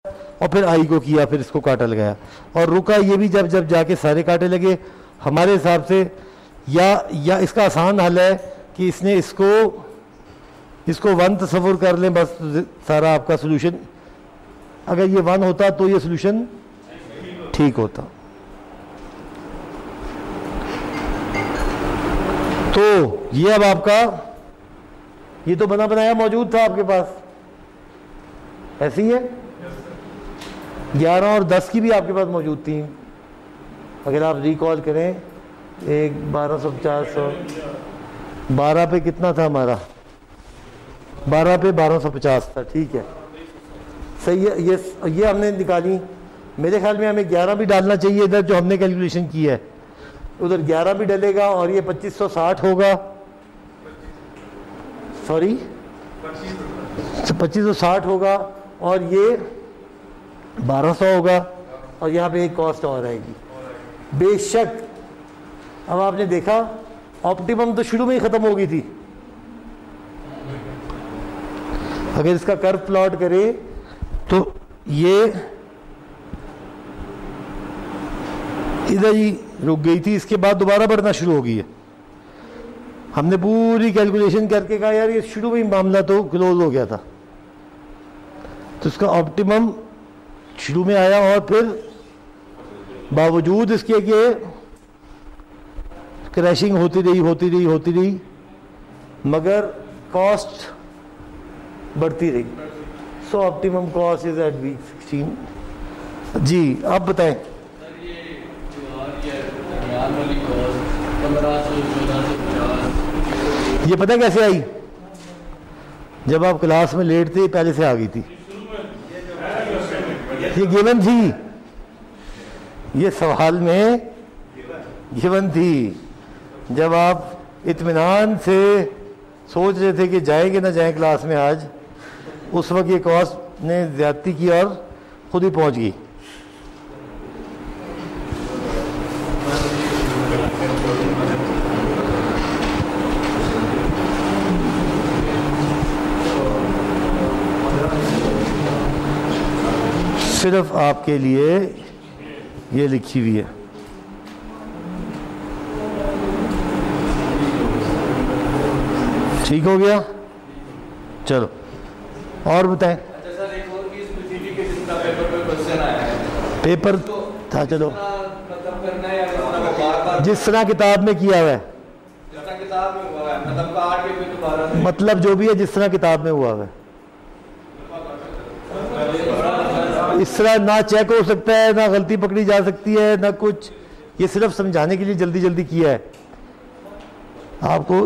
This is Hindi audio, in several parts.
और फिर आई को किया, फिर इसको काटा लगाया और रुका। ये भी जब जब जाके सारे कांटे लगे हमारे हिसाब से, या इसका आसान हल है कि इसने इसको 1 तस्वुर कर लें, बस सारा आपका सोल्यूशन, अगर ये 1 होता तो ये सोल्यूशन ठीक होता। तो ये अब आपका, ये तो बना बनाया मौजूद था आपके पास, ऐसे ही है। 11 और 10 की भी आपके पास मौजूद थी, अगर आप रिकॉल करें। 1250 और 12 पे कितना था हमारा, 12 पे 1250 था, ठीक है, सही है। ये हमने निकाली। मेरे ख्याल में हमें 11 भी डालना चाहिए इधर, जो हमने कैलकुलेशन की है उधर 11 भी डलेगा और ये 2560 होगा, सॉरी 2560 होगा और ये 1200 होगा और यहाँ पे एक कॉस्ट और आएगी बेशक। अब आपने देखा ऑप्टिमम तो शुरू में ही खत्म हो गई थी। अगर इसका कर्व प्लॉट करें तो ये इधर ही रुक गई थी, इसके बाद दोबारा बढ़ना शुरू हो गई है। हमने पूरी कैलकुलेशन करके कहा यार ये शुरू में ही मामला तो क्लोज हो गया था, तो इसका ऑप्टिमम शुरू में आया और फिर बावजूद इसके कि क्रैशिंग होती रही मगर कॉस्ट बढ़ती रही। So optimum cost is at V16। जी आप बताएं। ये पता कैसे आई? जब आप क्लास में लेट थे पहले से आ गई थी, ये गिवन थी, ये सवाल में गिवन थी। जब आप इत्मीनान से सोच रहे थे कि जाएंगे ना जाएं क्लास में आज, उस वक्त ये कॉस्ट ने ज्यादती की और खुद ही पहुंच गई। सिर्फ आपके लिए ये लिखी हुई है। ठीक हो गया, चलो और बताएं। अच्छा सर, एक और चीज पूछी थी कि जिसका पेपर पे क्वेश्चन आया है, पेपर था, चलो मतलब करना है या बार-बार जिस तरह किताब में किया हुआ है, जिस तरह किताब में हुआ है, मतलब काट के फिर दोबारा से, मतलब जो भी है जिस तरह किताब में हुआ है, इस तरह ना चेक हो सकता है, ना गलती पकड़ी जा सकती है, ना कुछ। ये सिर्फ समझाने के लिए जल्दी जल्दी किया है आपको।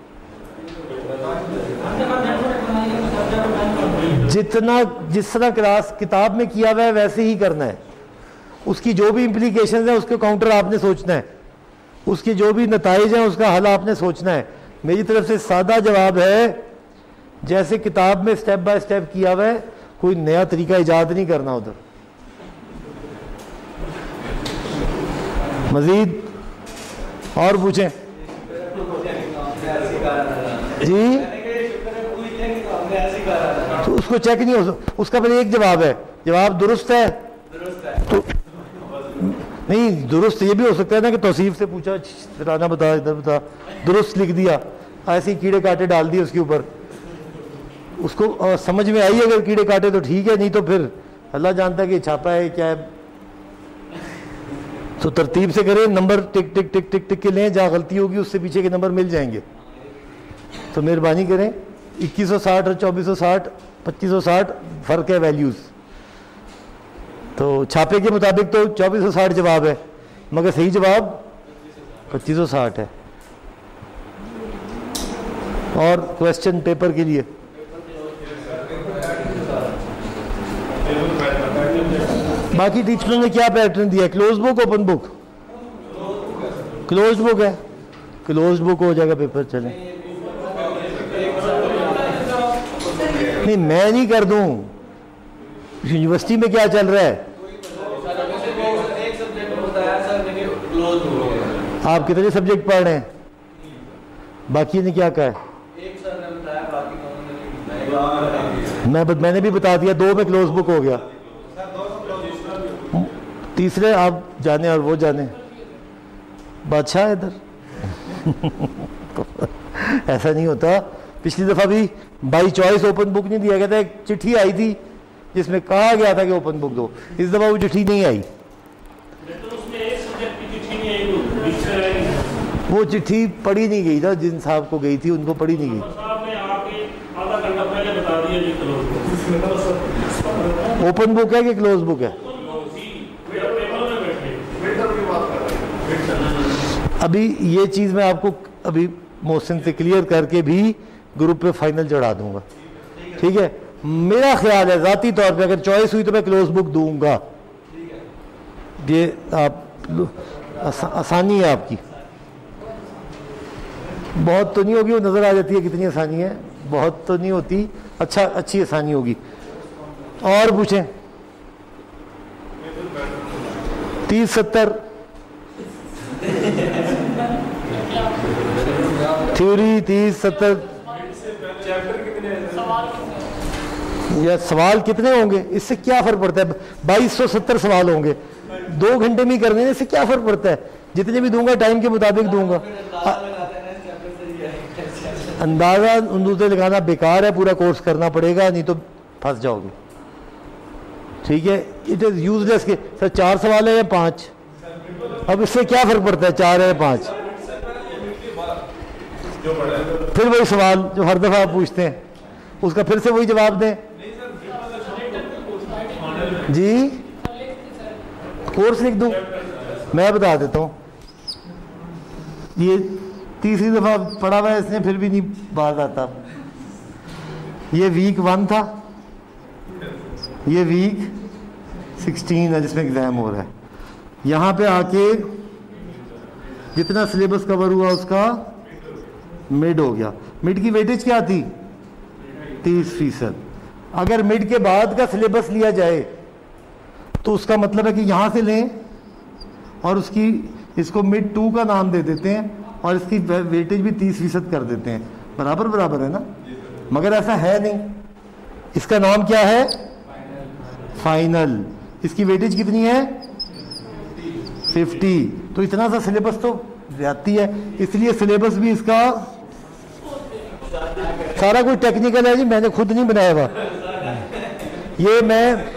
जिस तरह क्लास किताब में किया हुआ है वैसे ही करना है। उसकी जो भी इम्प्लीकेशन है उसके काउंटर आपने सोचना है, उसके जो भी नताइज हैं उसका हल आपने सोचना है। मेरी तरफ से सादा जवाब है जैसे किताब में स्टेप बाय स्टेप किया हुआ है, कोई नया तरीका इजाद नहीं करना उधर। मजीद और पूछें जी, तो उसको चेक नहीं हो, उसका पहले एक जवाब है, जवाब दुरुस्त है तो नहीं, दुरुस्त ये भी हो सकता है ना कि तौसीफ से पूछा राना बता, इधर बता, दुरुस्त लिख दिया, ऐसे ही कीड़े कांटे डाल दिए उसके ऊपर, उसको समझ में आई अगर कीड़े काटे तो ठीक है, नहीं तो फिर अल्लाह जानता है कि छापा है क्या है। तो तरतीब से करें, नंबर टिक टिक टिक टिक टिक के लें, जहाँ गलती होगी उससे पीछे के नंबर मिल जाएंगे। तो मेहरबानी करें, 2160 और 2460 2560 फर्क है वैल्यूज। तो छापे के मुताबिक तो 2460 जवाब है, मगर सही जवाब 2560 है। और क्वेश्चन पेपर के लिए बाकी टीचरों ने क्या पैटर्न दिया? Close book, open book? Close book है, क्लोज बुक हो जाएगा पेपर। चले नहीं, मैं नहीं कर दूं, यूनिवर्सिटी में क्या चल रहा है? आप कितने सब्जेक्ट पढ़ रहे हैं? बाकी ने क्या कहा है? मैंने भी बता दिया, 2 में क्लोज बुक हो गया। तीसरे आप जाने और वो जाने, बादशाह इधर। ऐसा नहीं होता। पिछली दफ़ा भी बाई चॉइस ओपन बुक नहीं दिया गया था, एक चिट्ठी आई थी जिसमें कहा गया था कि ओपन बुक दो, इस दफ़ा वो चिट्ठी नहीं आई। वो चिट्ठी पढ़ी नहीं गई ना, जिन साहब को गई थी उनको पढ़ी नहीं गई। ओपन बुक है कि क्लोज बुक है? अभी ये चीज़ मैं आपको अभी मोहसिन से क्लियर करके भी ग्रुप पे फाइनल चढ़ा दूंगा, ठीक है? मेरा ख्याल है ज़ाती तौर पे अगर चॉइस हुई तो मैं क्लोज बुक दूंगा। ये आप आसानी है आपकी, बहुत तो नहीं होगी, वो नज़र आ जाती है कितनी आसानी है, बहुत तो नहीं होती, अच्छा अच्छी आसानी होगी। और पूछें 30-70 थ्योरी 30-70 या सवाल कितने होंगे इससे क्या फर्क पड़ता है? 2270 सवाल होंगे, 2 घंटे में ही करने हैं, इससे क्या फर्क पड़ता है? जितने भी दूंगा टाइम के मुताबिक दूंगा। अंदाजा अंदूजे लगाना बेकार है, पूरा कोर्स करना पड़ेगा, नहीं तो फंस जाओगे, ठीक है? इट इज़ यूजलेस के सर 4 सवाल है या 5, अब इससे क्या फर्क पड़ता है 4 है या 5? फिर वही सवाल जो हर दफ़ा आप पूछते हैं उसका फिर से वही जवाब दें जी। कोर्स लिख दूं? मैं बता देता हूँ, ये तीसरी दफ़ा पढ़ा हुआ है इसने, फिर भी नहीं बात आता। ये वीक 1 था, ये वीक 16 है जिसमें एग्ज़ाम हो रहा है। यहाँ पे आके जितना सिलेबस कवर हुआ उसका मिड हो गया। मिड की वेटेज क्या थी? 30%। अगर मिड के बाद का सिलेबस लिया जाए तो उसका मतलब है कि यहाँ से लें और उसकी इसको मिड 2 का नाम दे देते हैं और इसकी वेटेज भी 30% कर देते हैं, बराबर बराबर है ना? मगर ऐसा है नहीं, इसका नाम क्या है? फाइनल। इसकी वेटेज कितनी है? 50। तो इतना सा सिलेबस तो जाती है, इसलिए सिलेबस भी इसका सारा कुछ टेक्निकल है जी, मैंने खुद नहीं बनाया हुआ। ये मैं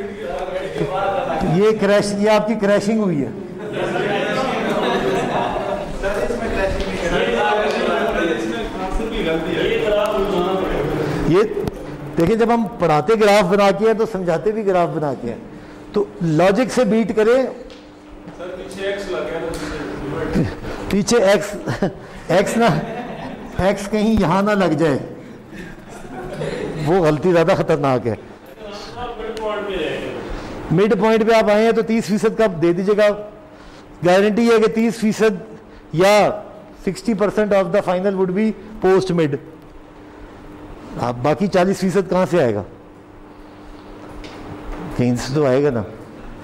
ये आपकी क्रैशिंग हुई है। ये देखिए, जब हम पढ़ाते ग्राफ बना के हैं तो समझाते भी ग्राफ बना के हैं, तो लॉजिक से बीट करें। पीछे एक्स ना, एक्स कहीं यहाँ ना लग जाए, वो गलती ज़्यादा खतरनाक है। मिड पॉइंट पे आप आए हैं तो 30% का दे दीजिएगा, गारंटी है कि 30% या 60% of the final would be post mid. आप बाकी 40% कहाँ से आएगा? कहीं से तो आएगा ना।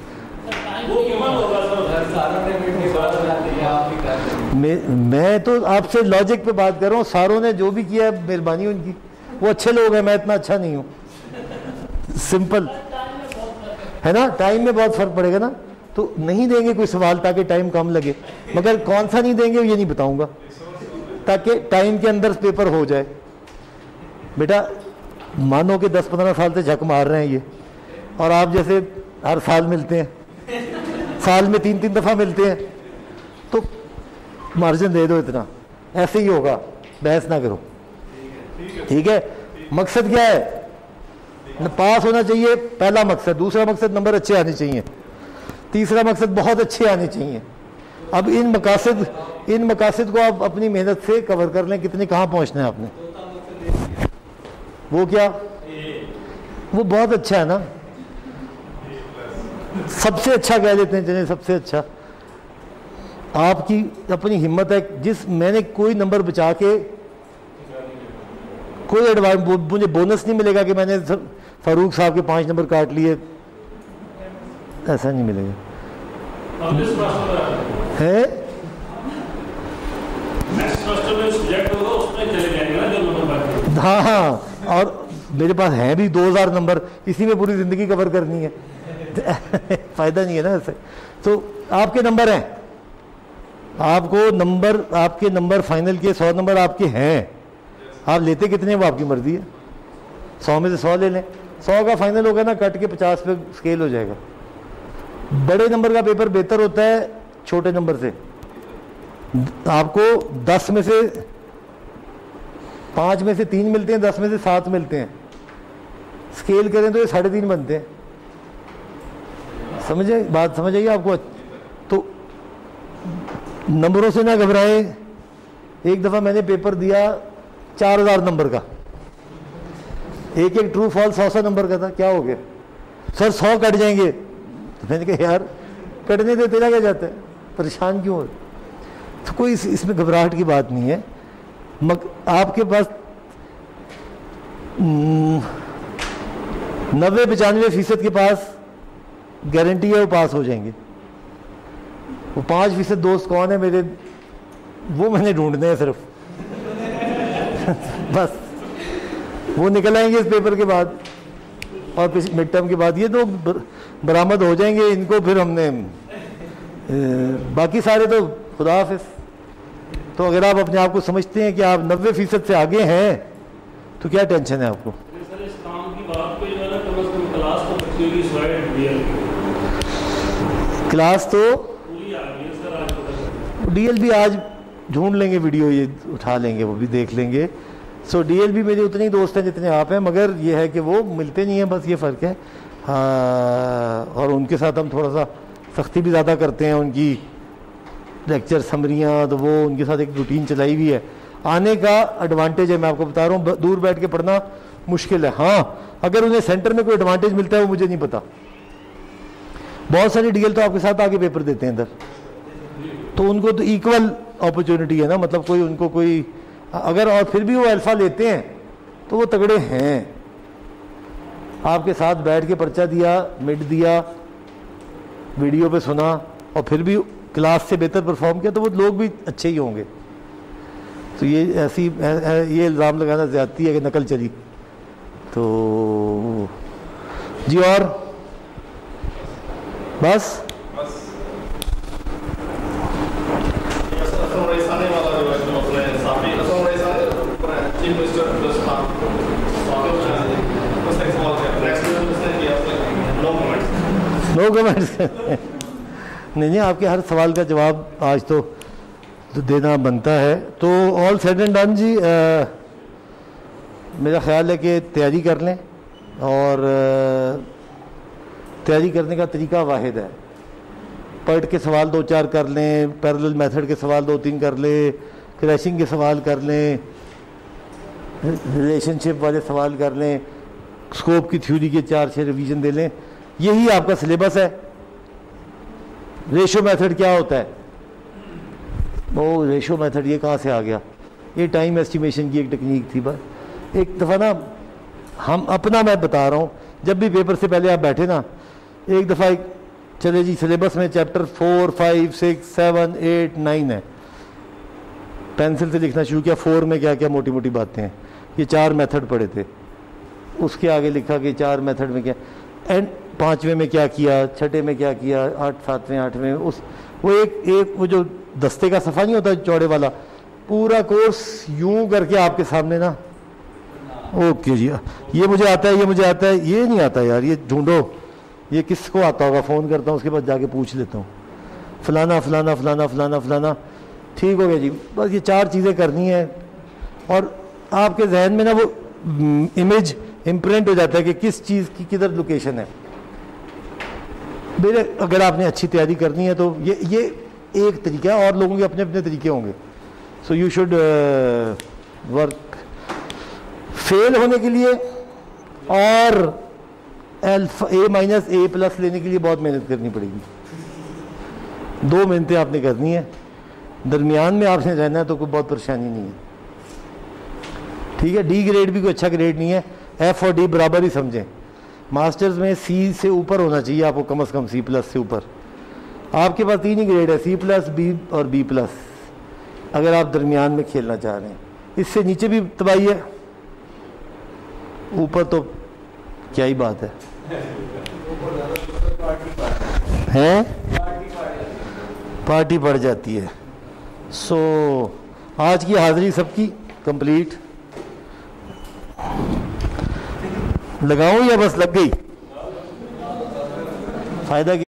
मैं तो आपसे लॉजिक पे बात कर रहा हूँ, सारों ने जो भी किया मेहरबानी उनकी, वो अच्छे लोग हैं, मैं इतना अच्छा नहीं हूँ। सिंपल है ना, टाइम में बहुत फर्क पड़ेगा ना, तो नहीं देंगे कोई सवाल ताकि टाइम कम लगे, मगर कौन सा नहीं देंगे ये नहीं बताऊंगा, ताकि टाइम के अंदर पेपर हो जाए। बेटा मानो कि 10-15 साल से झक मार रहे हैं ये, और आप जैसे हर साल मिलते हैं, साल में 3-3 दफ़ा मिलते हैं, तो मार्जिन दे दो इतना, ऐसे ही होगा, बहस ना करो, ठीक है? मकसद क्या है? पास होना चाहिए, पहला मकसद। दूसरा मकसद नंबर अच्छे आने चाहिए। तीसरा मकसद बहुत अच्छे आने चाहिए। अब इन मकासद को आप अपनी मेहनत से कवर कर लें। कितने कहाँ पहुँचना है आपने? वो क्या, वो बहुत अच्छा है ना, सबसे अच्छा कह लेते हैं, चलिए सबसे अच्छा। आपकी अपनी हिम्मत है, जिस मैंने कोई नंबर बचा के कोई एडवांस, मुझे बोनस नहीं मिलेगा कि मैंने फारूक साहब के 5 नंबर काट लिए, ऐसा नहीं मिलेगा है। हाँ, और मेरे पास हैं भी 2000 नंबर, इसी में पूरी ज़िंदगी कवर करनी है, फ़ायदा नहीं है ना ऐसे। तो आपके नंबर हैं, आपके नंबर फाइनल के 100 नंबर आपके हैं, आप लेते कितने वो आपकी मर्ज़ी है। 100 में से 100 ले लें, 100 का फाइनल होगा ना, कट के 50 पे स्केल हो जाएगा। बड़े नंबर का पेपर बेहतर होता है छोटे नंबर से। आपको 10 में से 5 में से 3 मिलते हैं, 10 में से 7 मिलते हैं, स्केल करें तो ये 3.5 बनते हैं। समझे बात, समझ आइए आपको। तो नंबरों से ना घबराएं। एक दफ़ा मैंने पेपर दिया 4000 नंबर का, एक ट्रू फॉल्स 100 नंबर का था। क्या हो गया सर, 100 कट जाएंगे। तो मैंने कहा यार कटने दे, तेरा क्या जाता है, परेशान क्यों हो। तो कोई इसमें घबराहट की बात नहीं है। आपके पास 90-95% के पास गारंटी है वो पास हो जाएंगे। वो 5% दोस्त कौन है मेरे, वो मैंने ढूंढने हैं सिर्फ बस वो निकल आएंगे इस पेपर के बाद और मिड टर्म के बाद। ये तो बरामद हो जाएंगे, इनको फिर हमने बाकी सारे तो खुदा हाफिज। तो अगर आप अपने आप को समझते हैं कि आप 90% से आगे हैं तो क्या टेंशन है आपको। सर इस काम की बात पे जो है ना, कम से कम क्लास तो बच्ची होगी, स्लाइड क्लास तो पूरी आ गई है सर। आज डीएलबी आज ढूंढ लेंगे, वीडियो ये उठा लेंगे, वो भी देख लेंगे। सो डीएलबी मेरे उतने ही दोस्त हैं जितने आप हैं, मगर ये है कि वो मिलते नहीं हैं, बस ये फ़र्क है। हाँ, और उनके साथ हम थोड़ा सा सख्ती भी ज़्यादा करते हैं। उनकी लेक्चर समरियाँ, तो वो उनके साथ एक रूटीन चलाई हुई है। आने का एडवांटेज है, मैं आपको बता रहा हूँ, दूर बैठ के पढ़ना मुश्किल है। हाँ, अगर उन्हें सेंटर में कोई एडवांटेज मिलता है वो मुझे नहीं पता। बहुत सारे डीएल तो आपके साथ आके पेपर देते हैं इधर, तो उनको तो इक्वल अपॉर्चुनिटी है ना, मतलब कोई उनको कोई अगर, और फिर भी वो अल्फा लेते हैं तो वो तगड़े हैं। आपके साथ बैठ के पर्चा दिया, मिड दिया, वीडियो पे सुना और फिर भी क्लास से बेहतर परफॉर्म किया, तो वो लोग भी अच्छे ही होंगे। तो ये ये इल्ज़ाम लगाना ज़्यादती है कि नकल चली। तो जी और बस नो कमेंट्स नहीं, आपके हर सवाल का जवाब आज तो देना बनता है। तो ऑल सेड एंड डन जी, मेरा ख्याल है कि तैयारी कर लें, और तैयारी करने का तरीका वाहिद है। पर्ट के सवाल 2-4 कर लें, पैरेलल मेथड के सवाल 2-3 कर लें, क्रैशिंग के सवाल कर लें, रिलेशनशिप वाले सवाल कर लें, स्कोप की थ्योरी के 4-6 रिवीजन दे लें। यही आपका सिलेबस है। रेशो मेथड क्या होता है, वो रेशो मेथड ये कहाँ से आ गया, ये टाइम एस्टिमेशन की एक टेक्निक थी। बस एक दफ़ा ना हम अपना, मैं बता रहा हूँ, जब भी पेपर से पहले आप बैठे ना, एक दफ़ा चले जी सिलेबस में चैप्टर 4, 5, 6, 7, 8, 9 है, पेंसिल से लिखना शुरू किया। 4 में क्या क्या मोटी मोटी बातें हैं, ये 4 मेथड पढ़े थे। उसके आगे लिखा कि 4 मेथड में क्या, एंड 5वें में क्या किया, 6ठे में क्या किया, 7वें 8वें उस वो एक वो जो दस्ते का सफ़ा नहीं होता चौड़े वाला, पूरा कोर्स यूं करके आपके सामने ना, ओके जी ये मुझे आता है, ये मुझे आता है, ये नहीं आता यार, ये ढूंढो, ये किसको आता होगा, फ़ोन करता हूँ उसके बाद जाके पूछ लेता हूँ, फलाना फलाना फलाना फलाना फलाना, ठीक हो गया जी। बस ये 4 चीज़ें करनी है और आपके जहन में ना वो इमेज इम्प्रिंट हो जाता है कि किस चीज़ की किधर लोकेशन है। मेरे अगर आपने अच्छी तैयारी करनी है तो ये एक तरीका है, और लोगों के अपने अपने तरीके होंगे। So you should work. Fail होने के लिए और A-A+ लेने के लिए बहुत मेहनत करनी पड़ेगी। 2 मेहनतें आपने करनी है, दरमियान में आपने रहना है तो कोई बहुत परेशानी नहीं है, ठीक है। डी ग्रेड भी कोई अच्छा ग्रेड नहीं है, F और D बराबर ही समझें। मास्टर्स में C से ऊपर होना चाहिए आपको, कम से कम C+ से ऊपर। आपके पास 3 ही ग्रेड है, C+, B और B+, अगर आप दरमियान में खेलना चाह रहे हैं। इससे नीचे भी तबाही है, ऊपर तो क्या ही बात है। हैं, पार्टी पड़ जाती है। सो आज की हाजिरी सबकी कंप्लीट। लगाऊं या बस लग गई? फायदा